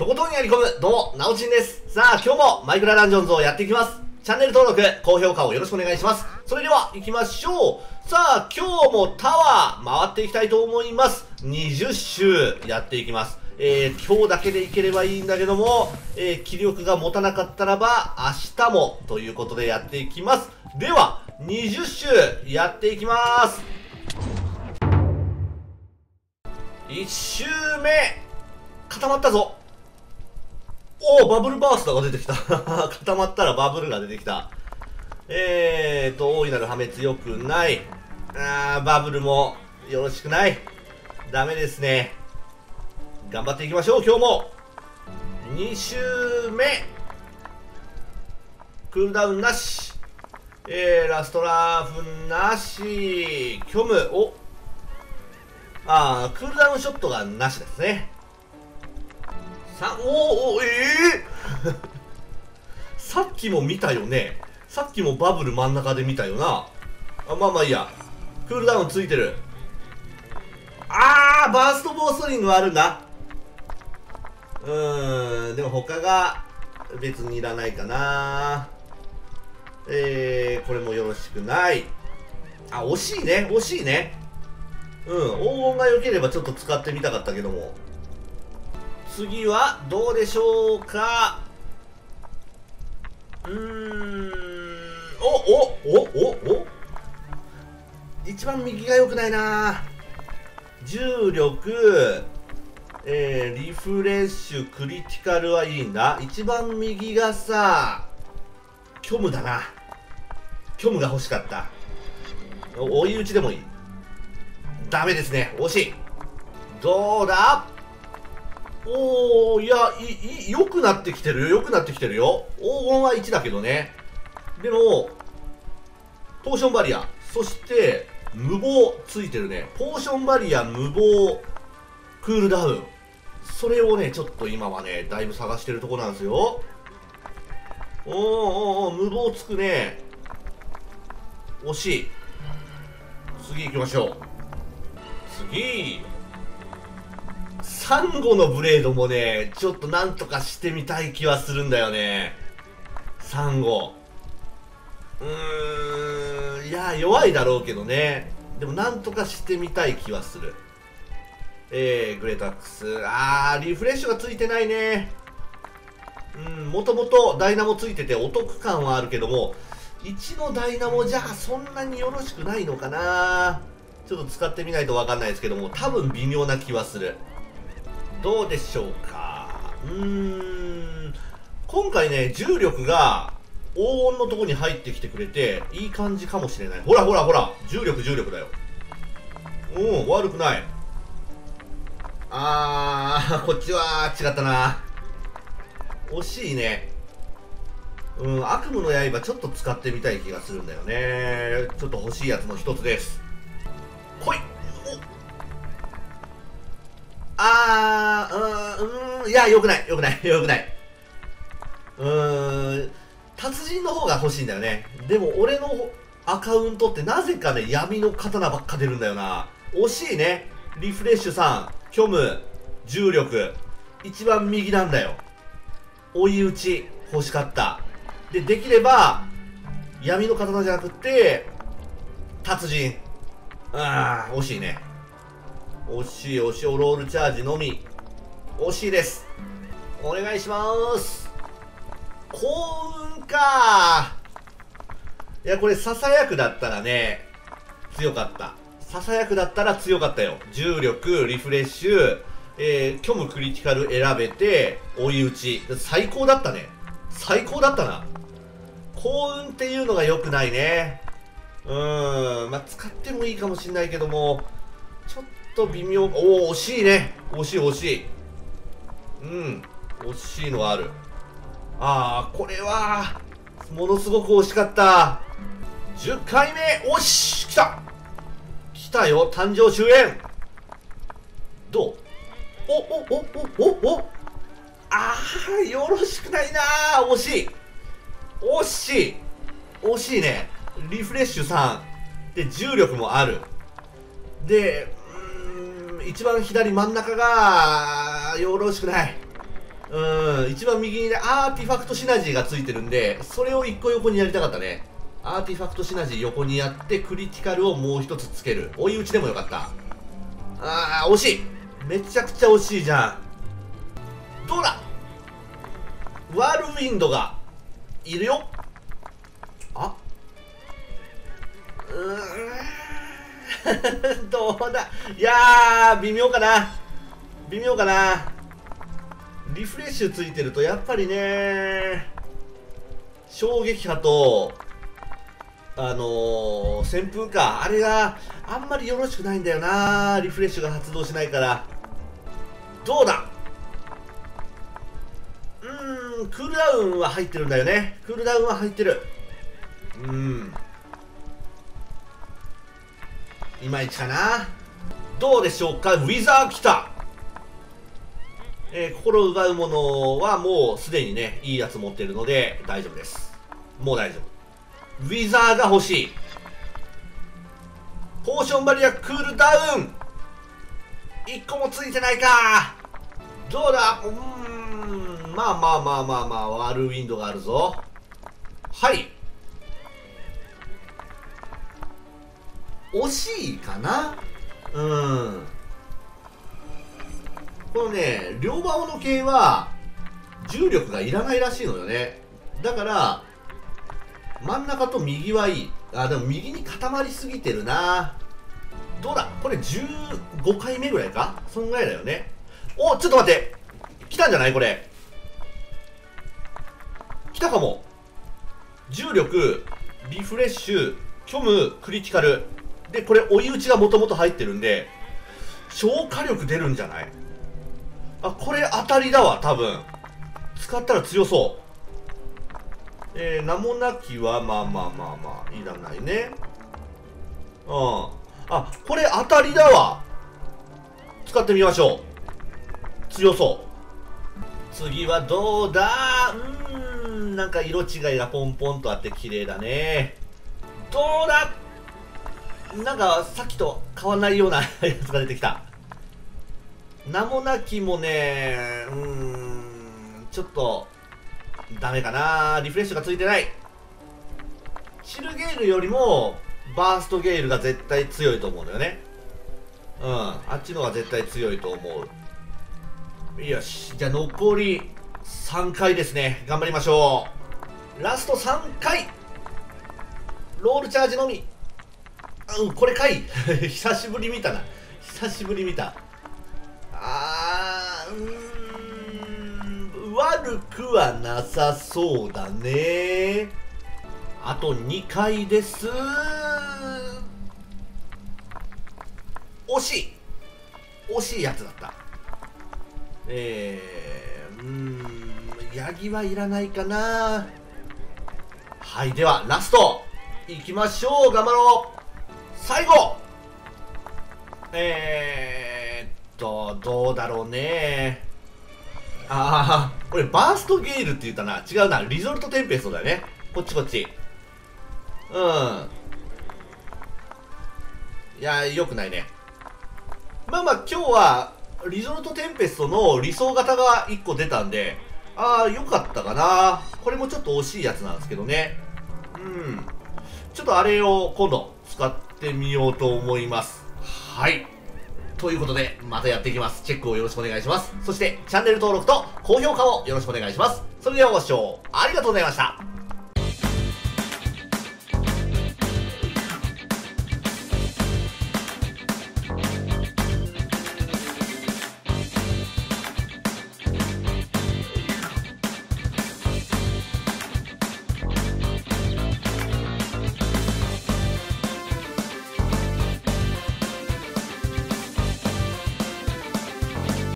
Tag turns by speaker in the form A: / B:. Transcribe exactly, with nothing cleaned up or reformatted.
A: とことんやり込む、どうも、なおちんです。さあ、今日もマイクラダンジョンズをやっていきます。チャンネル登録、高評価をよろしくお願いします。それでは、行きましょう。さあ、今日もタワー、回っていきたいと思います。にじゅっ周やっていきます。えー、今日だけでいければいいんだけども、えー、気力が持たなかったらば、明日も、ということでやっていきます。では、にじゅっ周やっていきます。いち周目、固まったぞ。おお、バブルバースターが出てきた。固まったらバブルが出てきた。えーと、大いなる破滅良くない。あー、バブルもよろしくない。ダメですね。頑張っていきましょう、今日も。に周目。クールダウンなし。えー、ラストラーフなし。虚無、おあー、クールダウンショットがなしですね。さ、おお、ええー、さっきも見たよね。さっきもバブル真ん中で見たよな。あ、まあまあいいや。クールダウンついてる。あー、バーストボーストリングはあるんだ。うーん、でも他が別にいらないかな。えー、これもよろしくない。あ、惜しいね、惜しいね。うん、黄金が良ければちょっと使ってみたかったけども。次はどうでしょうか。うーん、おおおおお一番右が良くないな。重力、えー、リフレッシュ、クリティカルはいいんだ。一番右がさ、虚無だな。虚無が欲しかった。追い打ちでもいい。ダメですね、惜しい。どうだ。おー、いや、い、い、良くなってきてるよ、良くなってきてるよ。黄金はいちだけどね。でも、ポーションバリア、そして、無謀ついてるね。ポーションバリア、無謀、クールダウン。それをね、ちょっと今はね、だいぶ探してるとこなんですよ。おーおーおー、無謀つくね。惜しい。次行きましょう。次。サンゴのブレードもね、ちょっとなんとかしてみたい気はするんだよね。サンゴ。うーん、いや、弱いだろうけどね。でもなんとかしてみたい気はする。えー、グレートアックス。あー、リフレッシュがついてないね。うん、もともとダイナモついててお得感はあるけども、いちのダイナモじゃあそんなによろしくないのかな。ちょっと使ってみないとわかんないですけども、多分微妙な気はする。どうでしょうか。うーん、今回ね、重力が黄金のとこに入ってきてくれていい感じかもしれない。ほらほらほら、重力重力だよ。うん、悪くない。あー、こっちは違ったな。惜しいね。うん、悪夢の刃ちょっと使ってみたい気がするんだよね。ちょっと欲しいやつの一つです。来い。あー、うーん、いや、よくない、よくない、よくない。うーん、達人の方が欲しいんだよね。でも、俺のアカウントってなぜかね、闇の刀ばっか出るんだよな。惜しいね。リフレッシュさん、虚無、重力、一番右なんだよ。追い打ち、欲しかった。で、できれば、闇の刀じゃなくって、達人。あー、惜しいね。惜しい惜しい。ロールチャージのみ惜しいです。お願いします。幸運かー。いや、これささやくだったらね強かった。ささやくだったら強かったよ。重力、リフレッシュ、えー、虚無クリティカル選べて追い打ち、最高だったね。最高だったな。幸運っていうのが良くないね。うーん、まあ、使ってもいいかもしれないけども、ちょっと微妙。おお、惜しいね。惜しい惜しい。うん、惜しいのはある。ああ、これはものすごく惜しかった。じゅっかいめ、おし来た来たよ、誕生終焉。どう。おおおおおおああ、よろしくないな。惜しい惜しい惜しいね。リフレッシュさんで重力もある。で、うーん、一番左真ん中がよろしくない。ううん、一番右にね、アーティファクトシナジーがついてるんで、それを一個横にやりたかったね。アーティファクトシナジー横にやって、クリティカルをもう一つつける。追い打ちでもよかった。あー、惜しい。めちゃくちゃ惜しいじゃん。どうだ。ワールウィンドがいるよ。あ、うーんどうだ。いやー、微妙かな。微妙かな。リフレッシュついてるとやっぱりね、衝撃波とあのー、旋風か、あれがあんまりよろしくないんだよな。リフレッシュが発動しないから。どうだ。うーん、クールダウンは入ってるんだよね。クールダウンは入ってる。うん、いまいちかな。どうでしょうか。ウィザー来た。えー、心奪うものはもうすでにね、いいやつ持ってるので大丈夫です。もう大丈夫。ウィザーが欲しい。ポーションバリアクールダウンいっこもついてないか。どうだ。うーん、まあまあまあまあまあ、ワールウィンドがあるぞ。はい、惜しいかな。うん、このね、両刃斧系は重力がいらないらしいのよね。だから真ん中と右はいい。あ、でも右に固まりすぎてるな。どうだ。これじゅうごかいめぐらいか、そんぐらいだよね。お、ちょっと待って、来たんじゃないこれ。来たかも。重力、リフレッシュ、虚無、クリティカルで、これ追い打ちがもともと入ってるんで超火力出るんじゃない。あ、これ当たりだわ多分。使ったら強そう。えー、名もなきはまあまあまあまあいらないね。うん、あ、これ当たりだわ。使ってみましょう。強そう。次はどうだ。うーん、なんか色違いがポンポンとあって綺麗だね。どうだ。なんかさっきと変わらないようなやつが出てきた。名もなきもね、うーん、ちょっとダメかな。リフレッシュがついてない。チルゲールよりもバーストゲールが絶対強いと思うんだよね。うん、あっちの方が絶対強いと思う。よし、じゃあ残りさんかいですね。頑張りましょう。ラストさんかい。ロールチャージのみ。うん、これかい久しぶり見たな。久しぶり見た。あー、うーん、悪くはなさそうだね。あとにかいです。惜しい。惜しいやつだった。えー、うーん、ヤギはいらないかな。はい、ではラストいきましょう。頑張ろう。最後、えーっとどうだろうね。ああ、これバーストゲイルって言ったな。違うな、リゾルトテンペストだよね。こっちこっち。うん、いやー、よくないね。まあまあ今日はリゾルトテンペストの理想型がいっこ出たんで、ああよかったかな。これもちょっと惜しいやつなんですけどね。うん、ちょっとあれを今度使ってみようと思います。はい、ということでまたやっていきます。チェックをよろしくお願いします。そしてチャンネル登録と高評価をよろしくお願いします。それではご視聴ありがとうございました。